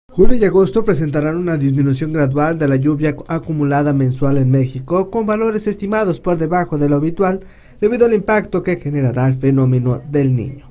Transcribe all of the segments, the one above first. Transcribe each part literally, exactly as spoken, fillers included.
Julio y agosto presentarán una disminución gradual de la lluvia acumulada mensual en México, con valores estimados por debajo de lo habitual debido al impacto que generará el fenómeno del Niño.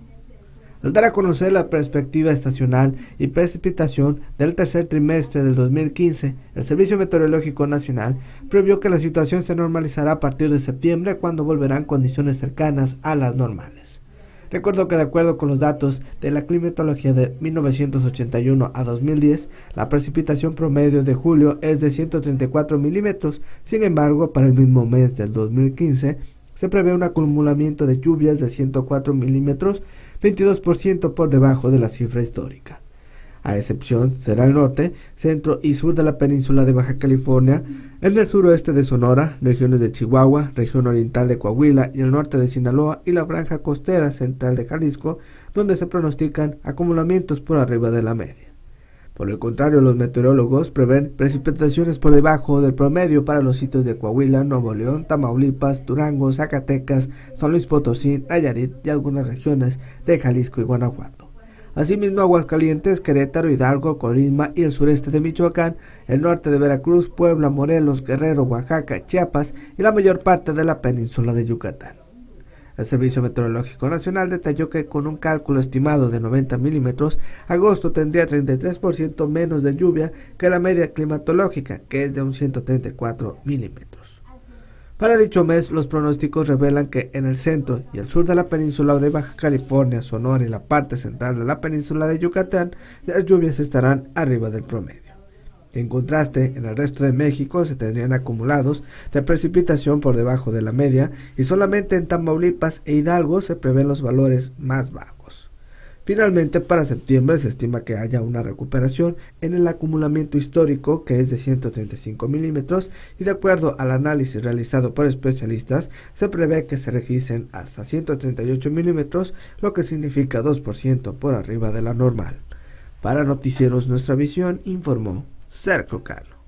Al dar a conocer la perspectiva estacional y precipitación del tercer trimestre del dos mil quince, el Servicio Meteorológico Nacional previó que la situación se normalizará a partir de septiembre, cuando volverán condiciones cercanas a las normales. Recuerdo que de acuerdo con los datos de la climatología de mil novecientos ochenta y uno a dos mil diez, la precipitación promedio de julio es de ciento treinta y cuatro milímetros. Sin embargo, para el mismo mes del dos mil quince se prevé un acumulamiento de lluvias de ciento cuatro milímetros, veintidós por ciento por debajo de la cifra histórica. A excepción será el norte, centro y sur de la península de Baja California, en el suroeste de Sonora, regiones de Chihuahua, región oriental de Coahuila y el norte de Sinaloa y la franja costera central de Jalisco, donde se pronostican acumulamientos por arriba de la media. Por el contrario, los meteorólogos prevén precipitaciones por debajo del promedio para los sitios de Coahuila, Nuevo León, Tamaulipas, Durango, Zacatecas, San Luis Potosí, Nayarit y algunas regiones de Jalisco y Guanajuato. Asimismo, Aguascalientes, Querétaro, Hidalgo, Colima y el sureste de Michoacán, el norte de Veracruz, Puebla, Morelos, Guerrero, Oaxaca, Chiapas y la mayor parte de la península de Yucatán. El Servicio Meteorológico Nacional detalló que con un cálculo estimado de noventa milímetros, agosto tendría treinta y tres por ciento menos de lluvia que la media climatológica, que es de un ciento treinta y cuatro milímetros. Para dicho mes, los pronósticos revelan que en el centro y el sur de la península de Baja California, Sonora y la parte central de la península de Yucatán, las lluvias estarán arriba del promedio. En contraste, en el resto de México se tendrían acumulados de precipitación por debajo de la media y solamente en Tamaulipas e Hidalgo se prevén los valores más bajos. Finalmente, para septiembre se estima que haya una recuperación en el acumulamiento histórico, que es de ciento treinta y cinco milímetros, y de acuerdo al análisis realizado por especialistas, se prevé que se registren hasta ciento treinta y ocho milímetros, lo que significa dos por ciento por arriba de la normal. Para Noticieros Nuestra Visión, informó Sergio Cano.